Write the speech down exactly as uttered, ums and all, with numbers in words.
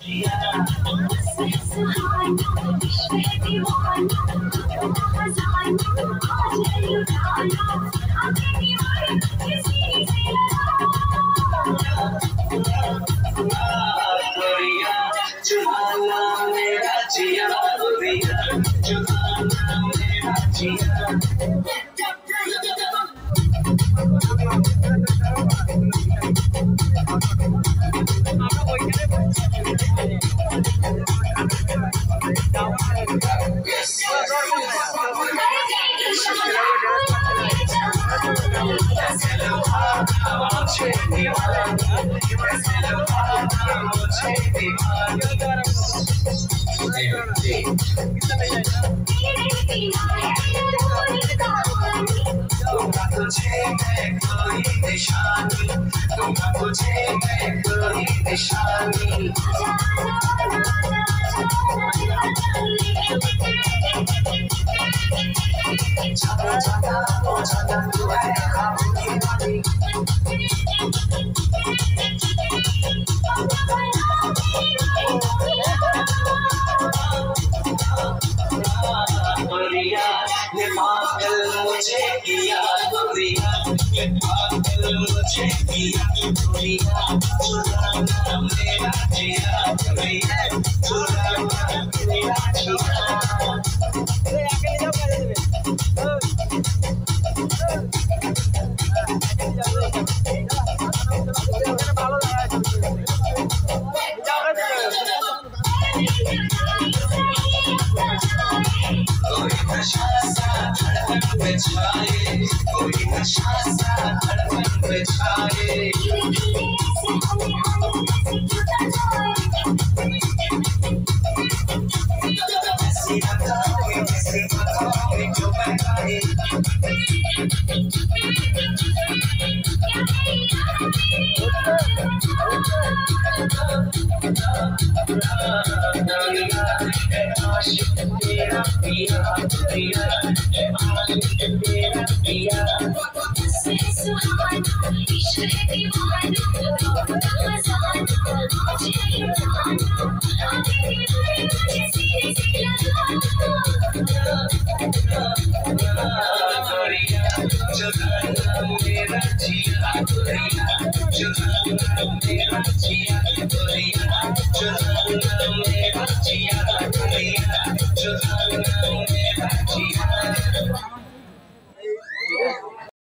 सुहाना इश्क दीवाना खजाना आज लुटाना आगे दीवार किसी से गोरिया सुहाना मेरा जिया गोरिया सुहाना मेरा जिया तुझे मैं कोई निशानी दूंगा तुझे मैं कोई निशानी जाना जाना ओ जाना तू है खामों की रानी गोरिया ये पागल मुझे किया गोरिया ये पागल मुझे किया गोरिया चुराना मेरा जिया गोरिया चुराना मेरा जिया कोई नशा सा धड़कन पे छाए कोई नशा सा धड़कन पे छाए ऐसी रकाबें ऐसी रकाबें जो बनाए आशिक तेरा पिया पिया आशिक तेरा पिया सुहाना इश्क दीवाना खजाना आज लुटाना आगे दीवार किसी से गोरिया चुराना मेरा जिया गोरिया चुराना मेरा जिया